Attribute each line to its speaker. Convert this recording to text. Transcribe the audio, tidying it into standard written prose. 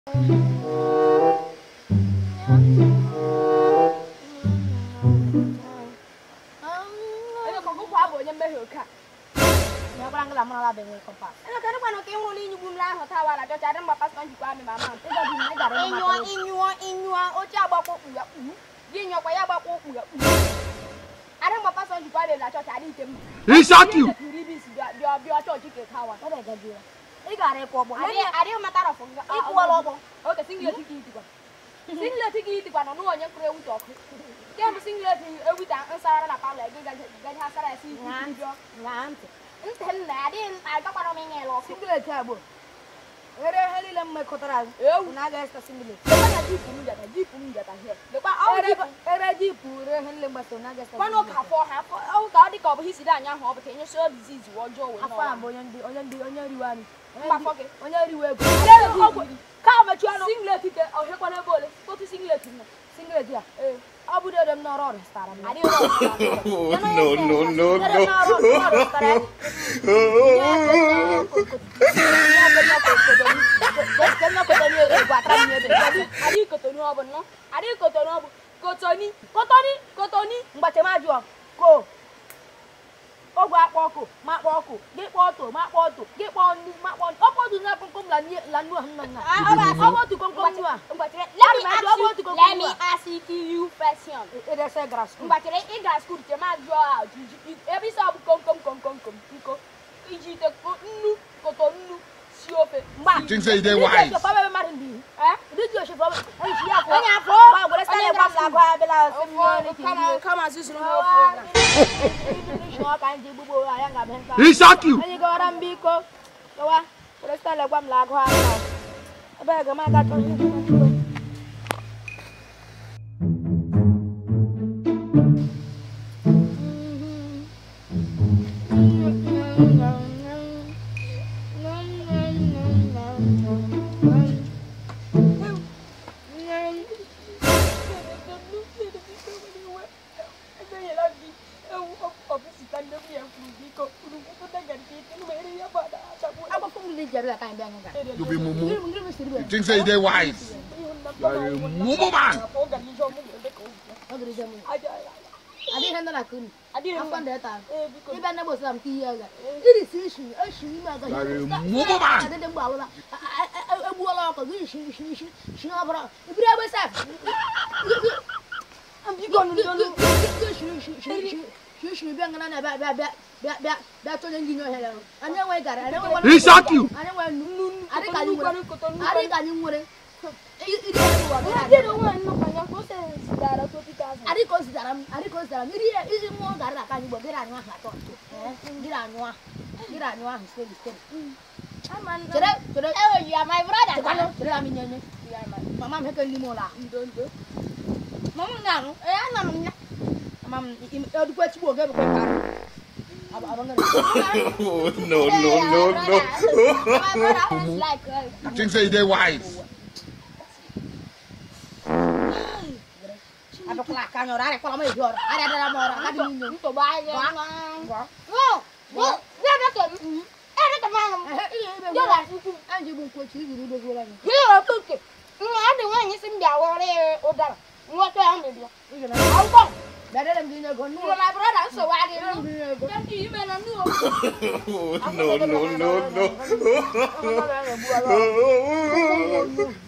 Speaker 1: Orang lama lah dengan kompas. Kalau kan mana kau mau ni nyubum lah, hotel wala, jauh cara bapak kan juga ambil mama. Tidak di mana cara mama. Inyua, oca bapak enggak. Dia nyok ya bapak enggak. Ada bapak kan juga ada lah, jauh cari tem.
Speaker 2: Risaki.
Speaker 1: Dia jauh juga kawan. Ada gaji. Iga ada kobo. Ada mata rafo. Iku lobo. Oke, single tiket itu kan. Single tiket itu kan, nuan yang kau ucap. Dia mesti single tiket. Kita ansar nak kau lagi gaji hasar sih. Nganti. Entah ada agak pada mengelak. Single tabu. Ada hal yang mengkotoran. Naga itu single. Lepas jipu jatah here. Lepas ada jipu, ada hal yang betul naga. Mana kau apa? Tadi kau berisi dah yang apa? Kayaknya sudah disease wajah. Apa? Orang riwan. Apa ke? Orang riwan. Kau macam single tiket. Oh, hebat mana boleh? Kau tu single tiket. Single dia. Abu dia ada menara restoran.
Speaker 2: No.
Speaker 1: Let me ask you question. It is a grass. But it is grass. Could you imagine? Every sub come. Iji te nu kotonu siope.
Speaker 2: Things say they wise.
Speaker 1: Papa marry me. Did you show? Anya fo. Ba go stand up la kwa bela. Come as you know.
Speaker 2: Risaki.
Speaker 1: Ani go rambiko. Wa. Go stand la kwa la kwa. Aba ga ma ga to.
Speaker 2: You be mumu. Things say they wise. You are a mumu man.
Speaker 1: Adi handle akun. Adi handle data. Iba na boss am tiya ga. Iri sishi, ma ga.
Speaker 2: Mumu man.
Speaker 1: Adi dem bawo la. Ebu ala ko gi shi abra. Ibra ba sa. Am bi go no. Shi bi ngana na ba to ngi nyo hela. Anya we gara.
Speaker 2: Risaki.
Speaker 1: Anya we nu. Ari ga ni ngure. Ari consider iri mo gara ka ni bo gara nwa ha to gira nwa stay aman tere you are my brother tere ami nyenye mama me ke limo la ndondo mama nganu ana nya mama edu kwa chibo ge ko ka
Speaker 2: No. Things say they wise.
Speaker 1: Apa kelakar orang kalau mau jual ada orang ada minum itu baik ya dia ada kan ada teman dia lah anjing bungkus cium dulu dua lagi dia tuh ini ada orang yang sembah oleh udara nggak tahu ambil dia tahu bang ada dalam dunia gon lu lah berada sewadi yang di mana lu
Speaker 2: No.